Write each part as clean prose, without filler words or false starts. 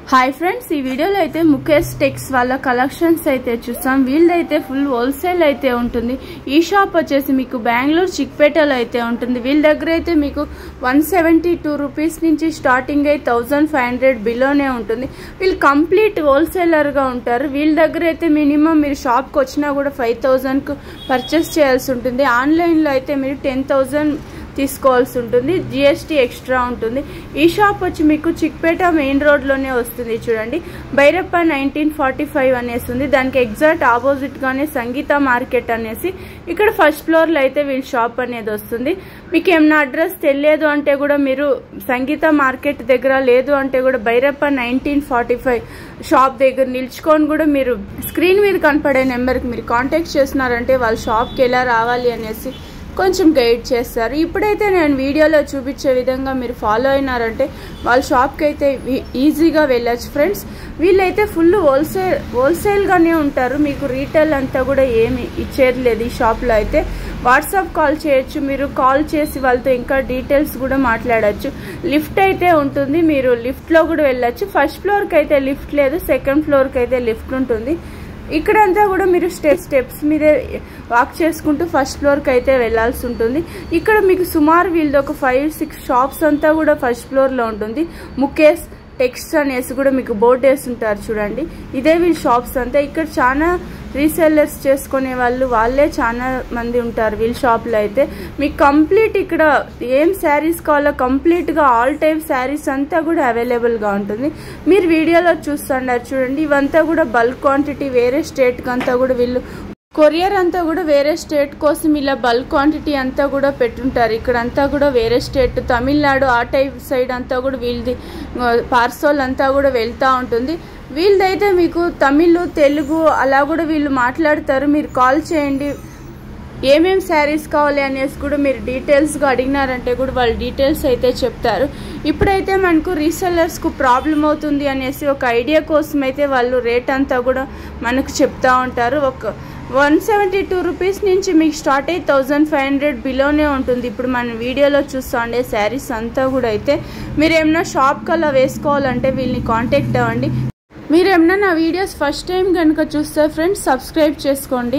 Hi friends ఈ వీడియోలో అయితే ముఖేష్ టెక్స్ వాళ్ళ కలెక్షన్స్ అయితే చూస్తాం వీళ్ళైతే ఫుల్ హోల్సేల్ అయితే ఉంటుంది ఈ షాప్ వచ్చేసి మీకు బెంగళూరు చిక్పేటలో అయితే ఉంటుంది వీళ్ళ దగ్గర అయితే మీకు 172 రూపాయస్ నుంచి స్టార్టింగ్ అయి 1500 బిలోనే ఉంటుంది వీళ్ళు కంప్లీట్ హోల్సేలర్ గా ఉంటారు వీళ్ళ దగ్గర అయితే మినిమం మీరు షాప్ కి వచ్చినా కూడా 5000 కు పర్చేస్ చేయాల్సి ఉంటుంది ఆన్లైన్ లో అయితే మీరు 10000 తీసుకోవాల్సి ఉంటుంది జిఎస్టీ ఎక్స్ట్రా ఉంటుంది ఈ షాప్ వచ్చి మీకు చిక్పేట మెయిన్ రోడ్ లోనే వస్తుంది చూడండి బైరప్ప 1945 అనేసి ఉంది దానికి ఎగ్జాక్ట్ ఆపోజిట్ గానే సంగీత మార్కెట్ అనేసి ఇక్కడ ఫస్ట్ ఫ్లోర్ లో అయితే వీళ్ళ షాప్ అనేది వస్తుంది మీకు ఏమైనా అడ్రస్ తెలియదు అంటే కూడా మీరు సంగీత మార్కెట్ దగ్గర లేదు అంటే కూడా బైరప్ప 1945 షాప్ దగ్గర నిల్చుకొని కూడా మీరు స్క్రీన్ మీద కనపడే నెంబర్ కి మీరు కాంటాక్ట్ చేస్తున్నారంటే వాళ్ళ షాప్ కి ఎలా రావాలి అనేసి కొంచెం గైడ్ చేస్తారు ఇప్పుడైతే నేను వీడియోలో చూపించే విధంగా మీరు ఫాలో అయినారంటే వాళ్ళ షాప్ కి అయితే ఈజీగా వెళ్ళొచ్చు ఫ్రెండ్స్ వీళ్ళైతే ఫుల్ హోల్సేల్ గానే ఉంటారు మీకు రీటైల్ అంతా కూడా ఏమి ఇచ్చేది లేదు ఈ షాప్ లో అయితే వాట్సాప్ కాల్ చేయొచ్చు మీరు కాల్ చేసి వాళ్ళతో ఇంకా డీటెయిల్స్ కూడా మాట్లాడొచ్చు లిఫ్ట్ అయితే ఉంటుంది మీరు లిఫ్ట్ లో కూడా వెళ్ళొచ్చు ఫస్ట్ ఫ్లోర్ కి అయితే లిఫ్ట్ లేదు సెకండ్ ఫ్లోర్ కి అయితే లిఫ్ట్ ఉంటుంది ఇక్కడంతా కూడా మీరు స్టెప్స్ మీదే వాక్ చేసుకుంటూ ఫస్ట్ ఫ్లోర్ కి అయితే వెళ్లాల్సి ఉంటుంది ఇక్కడ మీకు సుమారు వీళ్ళది ఒక 5-6 షాప్స్ అంతా కూడా ఫస్ట్ ఫ్లోర్ లో ఉంటుంది ముఖేష్ టెక్స్ అనేసి కూడా మీకు బోర్డు వేసి ఉంటారు చూడండి ఇదే వీళ్ళ షాప్స్ అంతా ఇక్కడ చాలా రీసెల్లర్స్ చేసుకునే వాళ్ళే చాలా మంది ఉంటారు వీళ్ళ షాప్ లో అయితే మీకు కంప్లీట్ ఇక్కడ ఏం శారీస్ కావాలో కంప్లీట్ గా ఆల్ టైప్ శారీస్ అంతా కూడా అవైలబుల్ గా ఉంటుంది మీరు వీడియోలో చూస్తున్నారు చూడండి ఇవంతా కూడా బల్క్ క్వాంటిటీ వేరే స్టేట్ కి అంతా కూడా వీళ్ళు కొరియర్ అంతా కూడా వేరే స్టేట్ కోసం ఇలా బల్క్ క్వాంటిటీ అంతా కూడా పెట్టుంటారు ఇక్కడ అంతా కూడా వేరే స్టేట్ తమిళనాడు ఆ టైప్ సైడ్ అంతా కూడా వీళ్ళది పార్సల్ అంతా కూడా వెళ్తా ఉంటుంది వీళ్ళదైతే మీకు తమిళ్ తెలుగు అలా కూడా వీళ్ళు మాట్లాడతారు మీరు కాల్ చేయండి ఏమేం శారీస్ కావాలి అనేసి కూడా మీరు డీటెయిల్స్ గా అడిగినారంటే కూడా వాళ్ళు డీటెయిల్స్ అయితే చెప్తారు ఇప్పుడైతే మనకు రీసెల్లర్స్ కు ప్రాబ్లం అవుతుంది అనేసి ఒక ఐడియా కోసం అయితే వాళ్ళు రేట్ అంతా కూడా మనకు చెప్తా ఉంటారు ఒక 172 రూపీస్ నుంచి మీకు స్టార్ట్ అయ్యి 1500 బిలోనే ఉంటుంది ఇప్పుడు మన వీడియోలో చూస్తా ఉండే శారీస్ అంతా కూడా అయితే మీరు ఏమైనా షాప్ కల్లా వేసుకోవాలంటే వీళ్ళని కాంటాక్ట్ అవ్వండి మీరు ఏమైనా నా వీడియోస్ ఫస్ట్ టైం కనుక చూస్తే ఫ్రెండ్స్ సబ్స్క్రైబ్ చేసుకోండి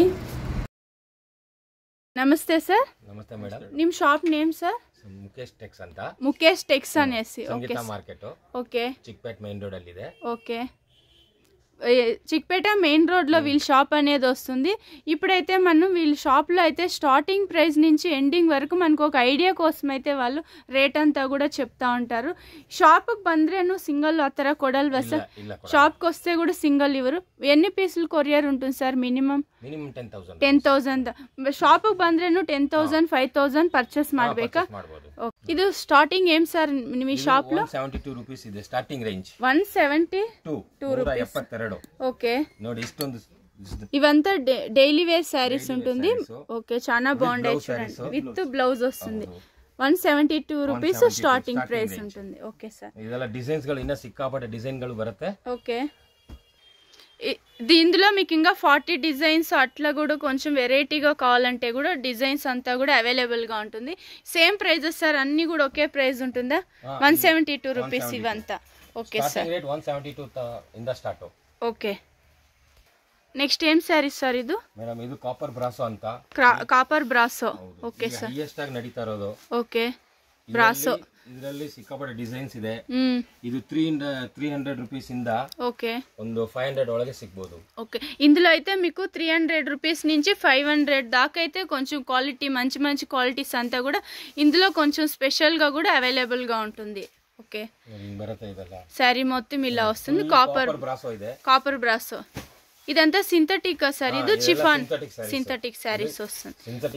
నమస్తే సార్ నమస్తే మేడం నిమ్ shop name sir Mukesh Tex ಅಂತ ముఖేష్ టెక్స్ అనేసి okay Sangeetha market okay Chickpet main road ಅಲ್ಲಿ ಇದೆ ఓకే చిక్పేట మెయిన్ రోడ్ లో వీళ్ళ షాప్ అనేది వస్తుంది ఇప్పుడైతే మనం వీళ్ళ షాప్ లో అయితే స్టార్టింగ్ ప్రైస్ నుంచి ఎండింగ్ వరకు మనకు ఒక ఐడియా కోసం అయితే వాళ్ళు రేట్ అంతా కూడా చెప్తా ఉంటారు షాప్ కి ಬಂದ್ರೇನು సింగిల్ అతర కొడల్ವಾ సార్ షాప్ కి వస్తే కూడా సింగిల్ ఇవ్వరు ఎన్ని పీసులు కొరియర్ ఉంటుంది సార్ మినిమం 10000 షాప్ కి ಬಂದ್ರೇನು 10000 5000 పర్చేస్ ಮಾಡಬೇಕಾ ಇದು ಸ್ಟಾರ್ಟಿಂಗ್ ಏಮ್ ಸರ್ ನಿಮ್ಮ ಶಾಪ್ లో 172 ರೂಪೀಸ್ ಇದೆ ಸ್ಟಾರ್ಟಿಂಗ್ ರೇಂಜ್ 172 ರೂಪೀಸ್ ఓకే ನೋಡಿ ಇಷ್ಟೊಂದು ఇవంతా డైలీ వేర్ సారీస్ ఉంటుంది ఓకే చాలా బాగుంటాయి చూడండి విత్ బ్లౌజ్ వస్తుంది 172 రూపీస్ స్టార్టింగ్ ప్రైస్ ఉంటుంది ఓకే సార్ ಇದೆಲ್ಲ ಡಿಸೈನ್ಸ್ ಗಳು ಇನ್ನ ಸಿಕ್ಕಾಪಟ್ಟೆ ಡಿಸೈನ್ ಗಳು ಬರುತ್ತೆ ఓకే దీంట్లో మీకు ఇంకా 40 డిజైన్స్ అట్లా కూడా కొంచెం వెరైటీగా కావాలంటే కూడా డిజైన్స్ అంతా కూడా అవైలబుల్ గా ఉంటుంది సేమ్ ప్రైజెస్ సార్ అన్ని కూడా ఒకే ప్రైస్ ఉంటుందా 172 రూపీస్ ఇవంతా ఓకే సార్ 172 ಇಂದ ಸ್ಟಾರ್ಟ್ ఓకే నెక్స్ట్ ఏం సారీస్ సార్ ఇది మేడం ఇది కాపర్ బ్రాసో ಅಂತ copper brasso okay sir highest ఆಗಿ ನಡೀತಾ ಇರೋದು ఓకే బ్రాసో ಇದರಲ್ಲಿ ಸಿಕ್ಕಾಪಟ್ಟೆ ಡಿಸೈನ್ಸ್ ಇದೆ ಇದು 300 ರೂಪೀಸ್ ಇಂದ ఓకే ಒಂದು 500 ಒಳಗೆ ಸಿಗಬಹುದು ఓకే ఇందులో అయితే మీకు 300 రూపీస్ నుంచి 500 దాకా అయితే కొంచెం క్వాలిటీ మంచి క్వాలిటీస్ అంతా కూడా ఇందులో కొంచెం స్పెషల్ గా కూడా అవైలబుల్ గా ఉంటుంది ఓకే ಬರುತ್ತೆ ಇದೆಲ್ಲ సారీ మొత్తం ఇలా వస్తుంది కాపర్ బ్రాసో ఇదంతా సింథటిక్ సార్ ఇది చిఫాన్ సింథటిక్ సారీస్ వస్తుంది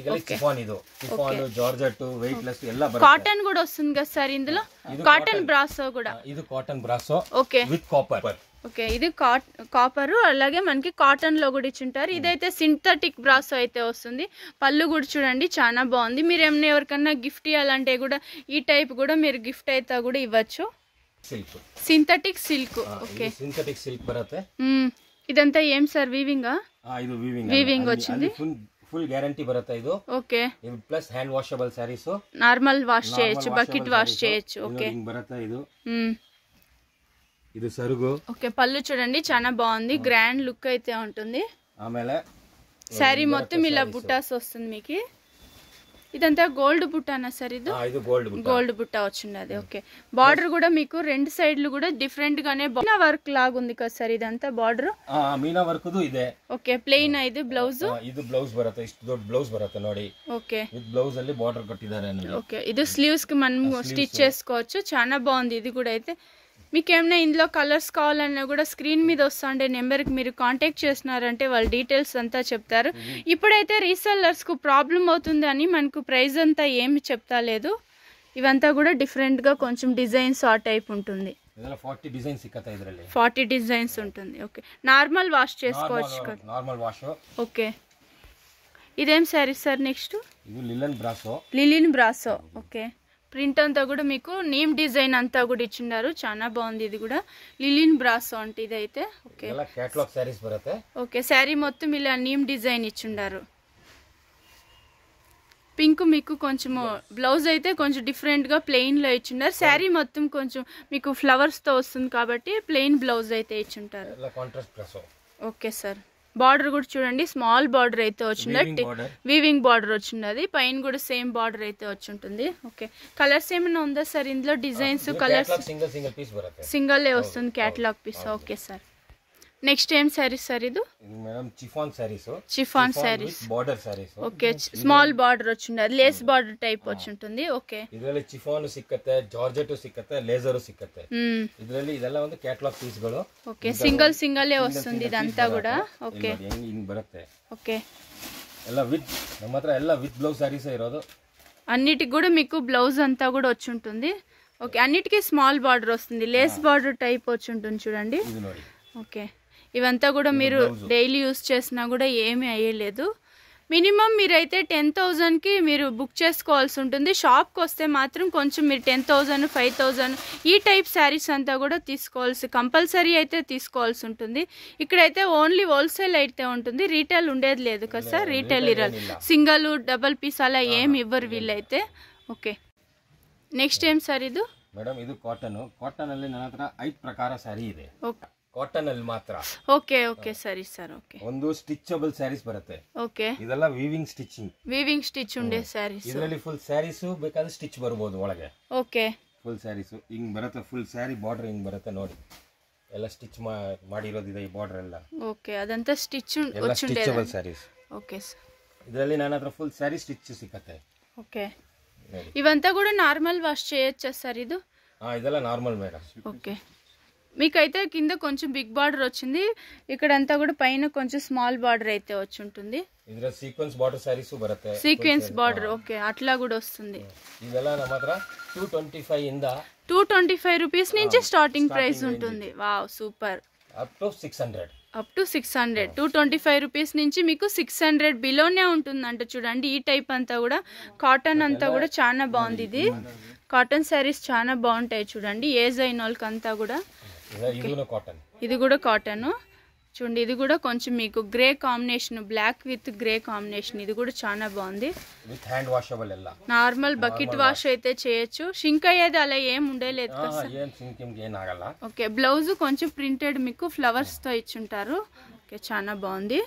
కాటన్ కూడా వస్తుంది కదా సార్ ఇందులో కాటన్ బ్రాసో కూడా ఇది cotton brasso okay with copper okay ఇది కాపర్ అలాగే మనకి కాటన్ లో కూడా ఇచ్చింటారు ఇదైతే సింథటిక్ బ్రాసో అయితే వస్తుంది పళ్ళు కూడా చూడండి చాలా బాగుంది మీరు ఏమైనా ఎవరికన్నా గిఫ్ట్ ఇవ్వాలంటే కూడా ఈ టైప్ కూడా మీరు గిఫ్ట్ అయితే కూడా ఇవ్వచ్చు synthetic silk okay synthetic silk బರುತ್ತೆ ఇదంతా ఏం సార్ వీవింగ్ ಇದು వీవింగ్ వచ్చింది ఫుల్ గ్యారంటీ బರುತ್ತೆ ಇದು okay plus hand washable saris normal wash చేయొచ్చు బకెట్ వాష్ చేయొచ్చు ఓకే బರುತ್ತೆ ಇದು ఇది సరుగు. ఓకే, పళ్ళు చూడండి చాలా బాగుంది, గ్రాండ్ లుక్ అయితే ఉంటుంది. ఆಮೇಲೆ సారీ మొత్తం ఇలా బుట్టాస్ వస్తుంది మీకు. ఇదంతా గోల్డ్ బుట్టానా సార్? ఇది గోల్డ్ బుట్టా వచ్చింది. ఓకే, బార్డర్ కూడా మీకు రెండు సైడ్లు కూడా డిఫరెంట్ గానే మీనా వర్క్ లాగా ఉంది కదా సార్? ఇదంతా బార్డర్ మీనా వర్క్ ಇದೆ. ఓకే, ప్లెయిన్ ಇದು ಬ್ಲೌಸ್. ಇದು ಬ್ಲೌಸ್ ಬರುತ್ತೆ, ಇಷ್ಟು ದೊಡ್ಡ ಬ್ಲೌಸ್ ಬರುತ್ತೆ ನೋಡಿ. ఓకే, ವಿತ್ ಬ್ಲೌಸ್ ಅಲ್ಲಿ ಬಾರ್ಡರ್ ಕೊಟ್ಟಿದ್ದಾರೆ. ఓకే, ఇది స్లీవ్స్ కి మనం స్టిచ్ చేసుకోవచ్చు. చాలా బాగుంది ఇది కూడా. అయితే మీకు ఏమైనా ఇందులో కలర్స్ కావాలన్నా కూడా స్క్రీన్ మీద వస్తుండే నెంబర్కి మీరు కాంటాక్ట్ చేసినారంటే వాళ్ళ డీటెయిల్స్ అంతా చెప్తారు. ఇప్పుడైతే రీసెల్లర్స్కు ప్రాబ్లం అవుతుందని మనకు ప్రైస్ అంతా ఏమి చెప్తా లేదు. ఇవంతా కూడా డిఫరెంట్గా కొంచెం డిజైన్స్ ఆ టైప్ ఉంటుంది. 40 డిజైన్స్ ఉంటుంది. ఓకే, నార్మల్ వాష్ చేసుకోవచ్చు కదా? Normal wash. ఓకే, ఇదేం sari sir? Next linen brasso. Okay, print అంతా కూడా మీకు నేమ్ డిజైన్ అంతా కూడా ఇచ్చిన్నారు. చాలా బాగుంది ఇది కూడా. లిలిన్ బ్రాసో అంటే ఇదైతే. ఓకే, కేటలాగ్ సారీస్ బರುತ್ತೆ. ఓకే, శారీ మొత్తం ఇలా నేమ్ డిజైన్ ఇచ్చిండారు. పింక్ మీకు కొంచెం బ్లౌజ్ అయితే కొంచెం డిఫరెంట్ గా ప్లెయిన్ లో ఇచ్చిండారు. శారీ మొత్తం కొంచెం మీకు ఫ్లవర్స్ తో వస్తుంది కాబట్టి ప్లెయిన్ బ్లౌజ్ అయితే ఇచ్చింటారు. ఓకే సార్, బార్డర్ కూడా చూడండి స్మాల్ బార్డర్ అయితే వచ్చింది, వీవింగ్ బార్డర్ వచ్చింది. పైన కూడా సేమ్ బార్డర్ అయితే వచ్చి. ఓకే, కలర్స్ ఏమైనా ఉందా సార్ ఇందులో? డిజైన్స్ కలర్స్ సింగల్ వస్తుంది, catalogue piece. Okay sir, next ఏం సారీస్ సార్? ఇది chiffon saris, border saris. Okay, small border వచ్చింది, లేస్ బార్డర్ టైప్ వచ్చి. ఓకే, ಇದರಲ್ಲಿ ಚಿಫಾನ್ ಸಿಕ್ಕತ್ತೆ, ಜಾರ್ಜೆಟ್ ಸಿಕ್ಕತ್ತೆ, ಲೇಸರ್ ಸಿಕ್ಕತ್ತೆ. ಇದರಲ್ಲಿ ಇದೆಲ್ಲ ಒಂದು ಕ್ಯಾಟಲಾಗ್ ಪೀಸ್ಗಳು. ఓకే, సింగల్ వస్తుంది ఇదంతా కూడా. ఓకే, ಹಿಂಗ್ ಬರುತ್ತೆ. ఓకే, ಎಲ್ಲ ವಿತ್ ನಮ್ಮ ಹತ್ರ ಎಲ್ಲ ವಿತ್ బ్లౌజ్ సారీస్ ఇరోదు. అన్నిటికి కూడా మీకు బ్లౌజ్ అంతా కూడా వచ్చి ఉంటుంది. ఓకే, అన్నిటికీ స్మాల్ బార్డర్ వస్తుంది, లేస్ బార్డర్ టైప్ వచ్చి ఉంటుంది చూడండి. ఓకే, ఇవంతా కూడా మీరు డైలీ యూస్ చేసినా కూడా ఏమీ అయ్యలేదు. మినిమం మీరైతే 10,000కి మీరు బుక్ చేసుకోవాల్సి ఉంటుంది. షాప్కి వస్తే మాత్రం కొంచెం మీరు 10,000, 5,000 ఈ టైప్ శారీస్ అంతా కూడా కంపల్సరీ అయితే తీసుకోవాల్సి ఉంటుంది. ఇక్కడైతే ఓన్లీ హోల్సేల్ అయితే ఉంటుంది, రీటైల్ ఉండేది లేదు కదా సార్? రీటైల్ ఇరాలి, సింగల్ డబల్ పీస్ అలా ఏమి ఇవ్వరు వీళ్ళైతే. ఓకే, నెక్స్ట్ ఏం సార్? ఇది మేడం ಇದು ಕಾಟನ್ ಅಲ್ಲಿ ನನ್ನ ಹತ್ರ 5 ಪ್ರಕಾರ ಸ್ಯಾರಿ ಇದೆ. ಕಾಟನ್ ಅಲ್ಲಿ ಮಾತ್ರ. ಓಕೆ ಓಕೆ, ಸರಿ ಸರ್. ಓಕೆ, ಒಂದು ಸ್ಟಿಚಬಲ್ ಸ್ಯಾರೀಸ್ ಬರುತ್ತೆ. ಓಕೆ, ಇದೆಲ್ಲ ವೀವಿಂಗ್ ಸ್ಟಿಚ್ ಉಂಡೆ ಸ್ಯಾರೀಸ್. ಇದರಲ್ಲಿ ಫುಲ್ ಸ್ಯಾರೀಸ್ ಬೇಕಾದ್ರೆ ಸ್ಟಿಚ್ ಬರಬಹುದು ಒಳಗೆ. ಓಕೆ, ಫುಲ್ ಸ್ಯಾರೀಸ್ ಹಿಂಗ್ ಬರುತ್ತೆ, ಫುಲ್ ಸ್ಯಾರಿ ಬಾರ್ಡರ್ ಹಿಂಗ್ ಬರುತ್ತೆ ನೋಡಿ. ಎಲ್ಲ ಸ್ಟಿಚ್ ಮಾಡಿರೋದಿದೆ ಈ ಬಾರ್ಡರ್ ಎಲ್ಲ. ಓಕೆ, ಅದಂತ stitch stitchable saris. Okay sir, ಇದರಲ್ಲಿ ನನ್ನ ಹತ್ರ ಫುಲ್ ಸ್ಯಾರಿ ಸ್ಟಿಚ್ ಸಿಕ್ಕತ್ತೆ. ఓకే, ఇవంతా కూడా నార్మల్ వాష్ చేయొచ్చా సార్? ఇది ಇದೆಲ್ಲ నార్మల్ మేడం. ఓకే, మీకైతే కింద కొంచెం బిగ్ బార్డర్ వచ్చింది, ఇక్కడంతా కూడా పైన కొంచెం స్మాల్ బార్డర్ అయితే వచ్చి ఉంటుంది. ಇದರ ಸೀಕ್ವೆನ್ಸ್ ಬಾರ್ಡರ್ ಸಾರೀಸ್ ಬರುತ್ತೆ, సీక్వెన్స్ బార్డర్. ఓకే, అట్లా కూడా వస్తుంది. ಇದೆಲ್ಲ ನಮ್ಮ ಹತ್ರ 225 ಇಂದ 225 రూపీస్ నుంచి స్టార్టింగ్ ప్రైస్ ఉంటుంది. Wow, super. Up to 600. 225 rupees నుంచి మీకు 600 బిలోనే ఉంటుందంట. చూడండి ఈ టైప్ అంతా కూడా కాటన్ అంతా కూడా చాలా బాగుంది. ఇది కాటన్ శారీస్ చాలా బాగుంటాయి చూడండి, ఏజ్ అయిన వాళ్ళకి అంతా కూడా. ఇది కూడా కాటన్ చూడండి, ఇది కూడా కొంచెం మీకు grey combination, black with grey combination. ఇది కూడా చాలా బాగుంది. నార్మల్ బకెట్ వాష్ అయితే చేయొచ్చు, షింక్ అయ్యేది అలా ఏం ఉండేలేదు కదా. ఓకే, బ్లౌజ్ కొంచెం ప్రింటెడ్ మీకు ఫ్లవర్స్ తో ఇచ్చుంటారు. ఓకే, చాలా బాగుంది.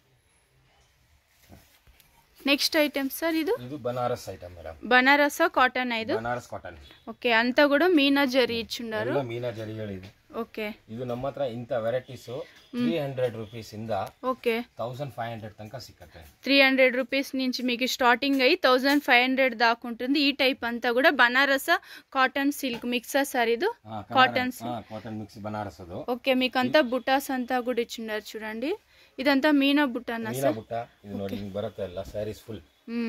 Next item sir? ఇది Banaras item madam. Banaras cotton. ఇది బనారస్ కాటన్. ఓకే, అంతా కూడా మీనా జరీ ఇచ్చుండారు. మీనా జరీ ఇది. ఓకే, ಇದು ನಮ್ಮ ಹತ್ರ ಇಂತ ವೆರೈಟೀಸ್ 300 ರೂಪೀಸ್ ಇಂದ ఓకే 1500 ತನಕ ಸಿಕ್ಕತ್ತೆ. 300 రూపీస్ నుంచి మీకు స్టార్టింగ్ అయ్యి 1500 దాకా ఉంటుంది. ఈ టైప్ అంతా కూడా Banaras cotton silk mix sir. ఇది కాటన్ మిక్స్ బనారస్ అది. ఓకే, మీకు అంతా బుటాస్ అంతా కూడా ఇచ్చిన్నారు చూడండి. ఇదంతా మీనా బుట్టానా సార్? ఇది ನೋಡಿ ಹಿಂಗ್ ಬರುತ್ತೆ ಎಲ್ಲ ಸ್ಯಾರೀಸ್ ಫುಲ್.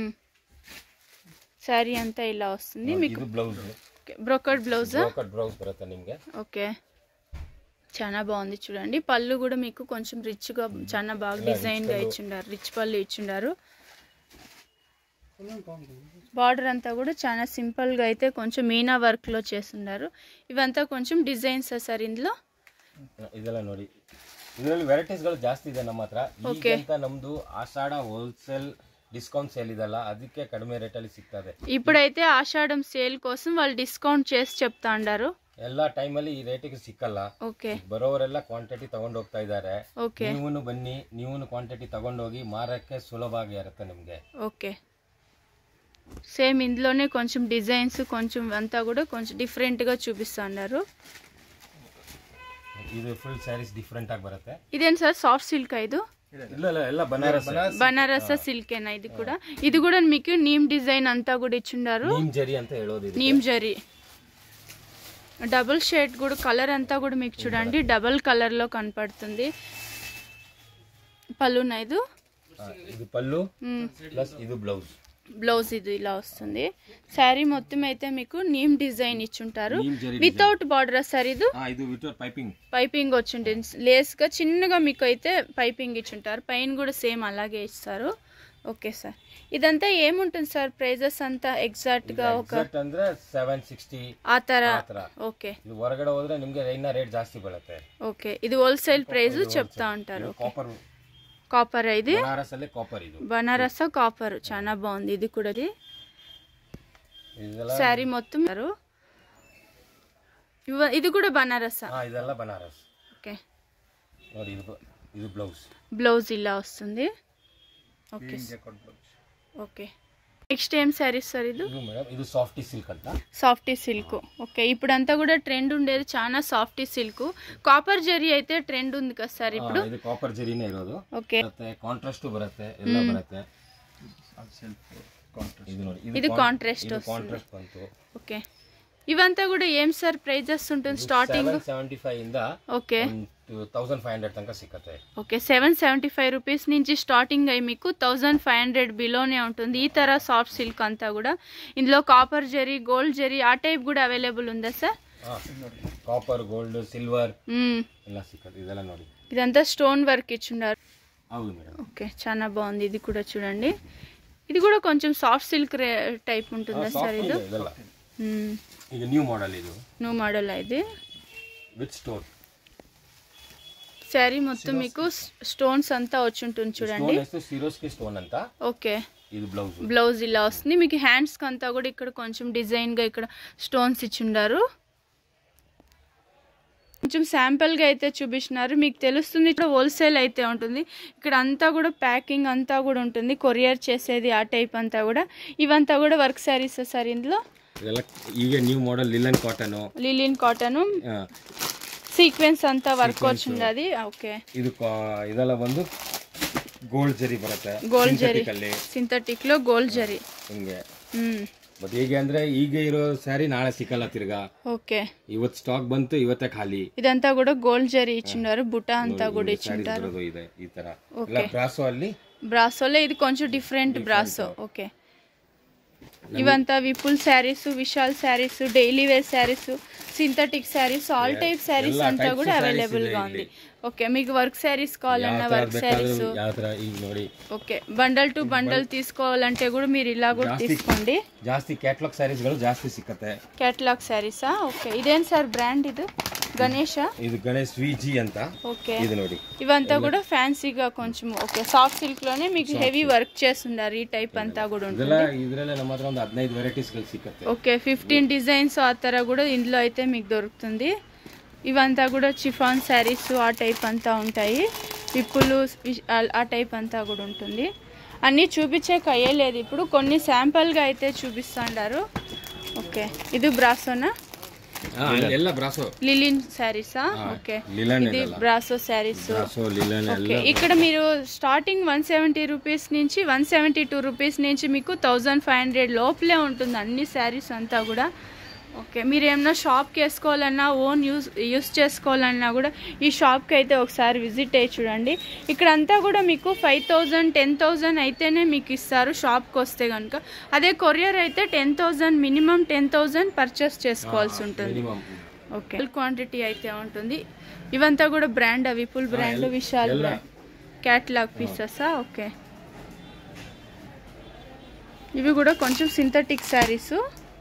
సారీ అంతా ఇలా వస్తుంది మీకు. ಇದು blouse. Okay, brocade blouse. Blouse బರುತ್ತೆ నిಮಗೆ. ఓకే, చాలా బాగుంది చూడండి. పళ్ళు కూడా మీకు కొంచెం రిచ్ గా చాలా బాగా డిజైన్ గా ఇచ్చిండారు, రిచ్ పళ్ళు ఇచ్చిండారు. బార్డర్ అంతా కూడా చాలా సింపుల్ గా అయితే కొంచెం మీనా వర్క్ లో చేస్తున్నారు. ఇవంతా కొంచెం డిజైన్స్ సార్ ఇందులో. ಇದೆಲ್ಲ ನೋಡಿ, ಇದರಲ್ಲಿ ವೆರೈಟೀಸ್ ಗಳು ಜಾಸ್ತಿ ಇದೆ ನಮ್ಮ ಹತ್ರ. ಈಗ ನಮ್ದು ಆಷಾಢ ಹೋಲ್ಸೇಲ್ డిస్కౌంట్ సేల్ ಇದಲ್ಲ, ಅದಕ್ಕೆ ಕಡಿಮೆ ರೇಟ್ ಅಲ್ಲಿ ಸಿಗ್ತದೆ. ఇప్పుడైతే ఆషాఢం సేల్ కోసం వాళ్ళు డిస్కౌంట్ చేసి చెప్తా ఉండారు. ಎಲ್ಲ ಟೈಮಲ್ಲಿ ಈ ರೇಟಿಗೆ ಸಿಕ್ಕಲ್ಲ. ಬರೋವರೆಲ್ಲ ಕ್ವಾಂಟಿಟಿ ತಗೊಂಡು ಹೋಗ್ತಾ ಇದ್ದಾರೆ. ನೀವು ಬನ್ನಿ, ನೀವು ಕ್ವಾಂಟಿಟಿ ತಗೊಂಡೋಗಿ ಮಾರಕ್ಕೆ ಸುಲಭವಾಗಿ ಇರುತ್ತೆ ನಿಮಗೆ. ఓకే సేమ్ ఇందులోనే కొంచెం డిజైన్స్ కొంచెం అంతా కూడా కొంచెం డిఫరెంట్ గా చూపిస్తున్నారు. ಇದು ಫುಲ್ ಸ್ಯಾರೀಸ್ ಡಿಫರೆಂಟ್ ಆಗಿ ಬರುತ್ತೆ. ಇದೇನ್ ಸರ್ ಸಾಫ್ಟ್ ಸಿಲ್ಕ್ ಇದು? ಇಲ್ಲ ಇಲ್ಲ, ಎಲ್ಲ ಬನಾರಸ್. బనారస్ సిల్క్ ఏనా ఇది కూడా? ఇది కూడా మీకు నీమ్ డిజైన్ అంతా కూడా ఇచ్చిండారు. నీమ్ జరీ ಅಂತ ಹೇಳೋದು ఇది. నీమ్ జరీ డబుల్ షేడ్ కూడా కలర్ అంతా కూడా మీకు చూడండి డబుల్ కలర్ లో కనపడుతుంది. పళ్ళునా ఇది? ఇది పళ్ళు ప్లస్ ఇది బ్లౌజ్. బ్లౌజ్ ఇది ఇలా వస్తుంది. శారీ మొత్తం అయితే మీకు నీమ్ డిజైన్ ఇచ్చుంటారు. వితౌట్ బార్డర్ సార్ ఇది? ఇది వితౌట్ పైపింగ్. పైపింగ్ వచ్చింటుంది లేస్ గా చిన్నగా మీకు అయితే పైపింగ్ ఇచ్చుంటారు. పైన కూడా సేమ్ అలాగే ఇస్తారు. ఓకే సార్, ఇదంతా ఏముంటుంది సార్ ప్రైజెస్ అంతా ఎగ్జాక్ట్ గా? ఒక ಅಂದ್ರೆ 760 ఆ ತರ. ఓకే, ಇದು ಹೊರಗಡೆ ಹೋದ್ರೆ ನಿಮಗೆ ರೇಟ್ ಜಾಸ್ತಿ ಬೀಳುತ್ತೆ. ఓకే, ఇది హోల్సేల్ ప్రైస్ చెప్తా ఉంటారు. కాపర్ ఇది బనారస్ అల్లే కాపర్. ఇది బనారస్ కాపర్ చాలా బాగుంది. ఇది కూడా శారీ మొత్తం ఇది కూడా బనారస్. ಇದೆಲ್ಲ బనారస్. ఓకే, ನೋಡಿ ಇದು బ్లౌజ్. బ్లౌజ్ ఇలా వస్తుంది. ఓకే ఓకే, నెక్స్ట్ ఏం శారీస్ సార్ ఇది? ఇది సాఫ్టీ సిల్క్ అంట. Softy silk. ఓకే, ఇప్పుడంతా కూడా ట్రెండ్ ఉండేది చాలా సాఫ్టీ సిల్క్. కాపర్ జరీ అయితే ట్రెండ్ ఉంది కదా సార్ ఇప్పుడు? ఇది కాపర్ జరీనే ఇರೋದು. ఓకే, కాంట్రాస్ట్ బರುತ್ತೆ, ಎಲ್ಲ ಬರುತ್ತೆ. ఇది ನೋಡಿ, ఇది కాంట్రాస్ట్ వస్తుంది. ఓకే, ఇవంతా కూడా ఏం సార్ ప్రైజెస్ ఉంటుంది స్టార్టింగ్? 775 ఇంద ఓకే 1500 తనక సిక్కతే. ఓకే, 775 రూపీస్ నుంచి స్టార్టింగ్ అయ్యి మీకు 1500 బిలోనే ఉంటుంది. ఈ తర సాఫ్ట్ సిల్క్ అంతా కూడా. ఇందులో కాపర్ జరీ, గోల్డ్ జరీ ఆ టైప్ కూడా అవైలబుల్ ఉందా సార్? కాపర్, గోల్డ్, సిల్వర్ ಎಲ್ಲ సిక్కతే. ಇದೆಲ್ಲ ನೋಡಿ, ఇదంతా స్టోన్ వర్క్ ఇచ్చున్నారు. అవును మేడం. ఓకే, చాలా బాగుంది. ఇది కూడా చూడండి, ఇది కూడా కొంచెం సాఫ్ట్ సిల్క్ టైప్ ఉంటుందా సార్ ఇది? ఇది న్యూ మోడల్. ఇది న్యూ మోడల్. ఇది విత్ స్టోన్ శారీ మొత్తం మీకు స్టోన్స్ అంతా వచ్చి ఉంటుంది చూడండి. స్టోన్ అంతా. ఓకే, ఇది బ్లౌజ్. బ్లౌజ్ ఇలా వస్తుంది మీకు. హ్యాండ్స్ కి అంతా కూడా ఇక్కడ కొంచెం డిజైన్ గా ఇక్కడ స్టోన్స్ ఇచ్చిండారు. కొంచెం శాంపుల్ గా అయితే చూపిస్తున్నారు. మీకు తెలుస్తుంది ఇక్కడ హోల్సేల్ అయితే ఉంటుంది. ఇక్కడ అంతా కూడా ప్యాకింగ్ అంతా కూడా ఉంటుంది, కొరియర్ చేసేది ఆ టైప్ అంతా కూడా. ఇవంతా కూడా వర్క్ శారీస్ సార్ ఇందులో? ಈಗ new model linen cotton. Linen cotton sequence అంతా వర్క్ వచ్చింది. ఓకే, ಇದು ಇದೆಲ್ಲ ಬಂದು ಗೋಲ್ಡ್ ಜರಿ ಬರುತ್ತೆ. ಗೋಲ್ಡ್ ಜರಿ, ಸಿಂಥೆಟಿಕ್ లో గోల్డ్ జరీ. ಹಿಂಗೆ ಬಟ್ ಹೇಗೆ ಅಂದ್ರೆ ಈಗ ಇರೋ ಸ್ಯಾರಿ ನಾಳೆ ಸಿಕ್ಕಲ್ಲ ತಿರ್ಗಾ. ఓకే, ಇವತ್ತು ಸ್ಟಾಕ್ ಬಂತು, ಇವತ್ತೇ ಖಾಲಿ. ఇదంతా కూడా గోల్డ్ జరీ ఇచ్చినారు. బుటా అంతా కూడా ఇచ్చింటారు. ಇದೆ ಈ ತರ ಎಲ್ಲ ಬ್ರಾಸೋ ಅಲ್ಲಿ. బ్రాసోలో ఇది కొంచెం డిఫరెంట్ బ్రాసో. ఓకే, ఇవంతా Vipul saris, Vishal saris, daily wear saris, synthetic saris, all type saris అంతా కూడా అవైలబుల్ గా ఉంది. ఓకే, మీకు వర్క్ శారీస్ కావాలన్నా work saris. Okay, bundle to bundle తీసుకోవాలంటే కూడా మీరు ఇలా కూడా తీసుకోండి. ಜಾಸ್ತಿ ಕ್ಯಾಟಲಾಗ್ ಸ್ಯಾರೀಸ್ ಗಳು ಜಾಸ್ತಿ ಸಿಕ್ಕತ್ತೆ. ಕ್ಯಾಟಲಾಗ್ ಸ್ಯಾರೀಸಾ? ಓಕೆ, ಇದೇನ್ ಸರ್ ಬ್ರಾಂಡ್ ಇದು? గణేష. ఇది గణేష్ విజీ ಅಂತ. ఓకే, ఇది ನೋಡಿ, ఇవంతా కూడా ఫ్యాన్సీగా కొంచెం. ఓకే, సాఫ్ట్ సిల్క్ లోనే మీకు హెవీ వర్క్ చేస్తున్నారు. ఈ టైప్ అంతా కూడా ఉంటుంది. ಇದರಲ್ಲೇ ನಮ್ಮ ಹತ್ರ ಒಂದು 15 ವೆರೈಟೀಸ್ ಗಳು ಸಿಕ್ಕತ್ತೆ. ఓకే, 15 డిజైన్స్ ఆ తర కూడా ఇందులో అయితే మీకు దొరుకుతుంది. ఇవంతా కూడా చిఫాన్ శారీస్ ఆ టైప్ అంతా ఉంటాయి. విప్పులు ఆ టైప్ అంతా కూడా ఉంటుంది. అన్నీ చూపించేకి అయ్యలేదు ఇప్పుడు, కొన్ని శాంపుల్గా అయితే చూపిస్తున్నారు. ఓకే, ఇది బ్రాసోనా? ಎಲ್ಲ ಬ್ರಾಸೋ లిలిన్ శారీసా? ఓకే, ఇది బ్రాసో శారీస్. ఓకే, ఇక్కడ మీరు స్టార్టింగ్ 170 రూపీస్ నుంచి 172 రూపీస్ నుంచి మీకు 1500 లోపలే ఉంటుంది అన్ని శారీస్ అంతా కూడా. ఓకే, మీరు ఏమన్నా షాప్కి వేసుకోవాలన్నా, ఓన్ యూస్ చేసుకోవాలన్నా కూడా ఈ షాప్కి అయితే ఒకసారి విజిట్ అయ్యి చూడండి. ఇక్కడ అంతా కూడా మీకు 5000, 10,000 అయితేనే మీకు ఇస్తారు షాప్కి వస్తే కనుక. అదే కొరియర్ అయితే 10,000 మినిమం 10,000 పర్చేస్ చేసుకోవాల్సి ఉంటుంది. ఓకే, క్వాంటిటీ అయితే ఉంటుంది. ఇవంతా కూడా brand, Vipul brand, Vishal brand, catalogue పీసెసా? ఓకే, ఇవి కూడా కొంచెం సింథటిక్ శారీస్.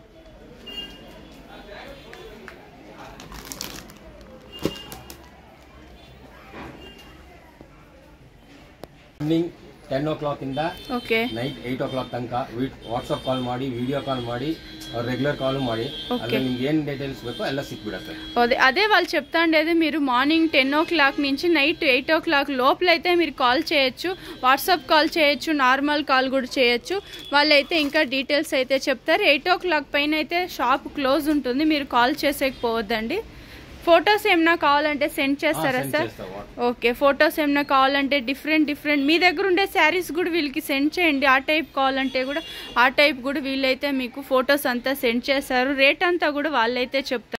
మార్నింగ్ 10 o'clock ಇಂದ ಓಕೆ ನೈಟ್ 8 o'clock ತನಕ ವಾಟ್ಸಪ್ ಕಾಲ್ ಮಾಡಿ, ವಿಡಿಯೋ ಕಾಲ್ ಮಾಡಿ ರೆಗ್ಯುಲರ್ ಕಾಲ್ ಮಾಡಿ ನಿಮ್ಗೆ ಏನ್ ಡೀಟೇಲ್ಸ್ ಬೇಕೋ ಎಲ್ಲ ಸಿಕ್ಬಿಡುತ್ತೆ. అదే వాళ్ళు చెప్తా ఉండేది మీరు మార్నింగ్ 10 o'clock నుంచి నైట్ 8 o'clock లోపల అయితే మీరు కాల్ చేయొచ్చు, వాట్సాప్ కాల్ చేయొచ్చు, నార్మల్ కాల్ కూడా చేయొచ్చు. వాళ్ళైతే ఇంకా డీటెయిల్స్ అయితే చెప్తారు. 8 o'clock పైన అయితే షాప్ క్లోజ్ ఉంటుంది, మీరు కాల్ చేసేకపోవద్దండి. ఫొటోస్ ఏమైనా కావాలంటే సెండ్ చేస్తారా సార్? ఓకే, ఫొటోస్ ఏమైనా కావాలంటే డిఫరెంట్ మీ దగ్గర ఉండే శారీస్ కూడా వీళ్ళకి సెండ్ చేయండి. ఆ టైప్ కావాలంటే కూడా ఆ టైప్ కూడా వీళ్ళైతే మీకు ఫొటోస్ అంతా సెండ్ చేస్తారు. రేట్ అంతా కూడా వాళ్ళైతే చెప్తారు.